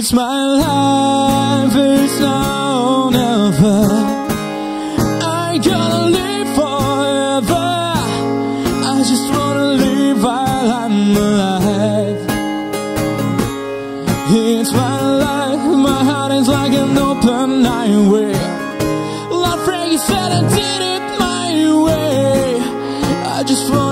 It's my life, it's now or never. I gotta live forever. I just wanna live while I'm alive. It's my life, my heart is like an open highway. Lord Frankie said I did it my way. I just want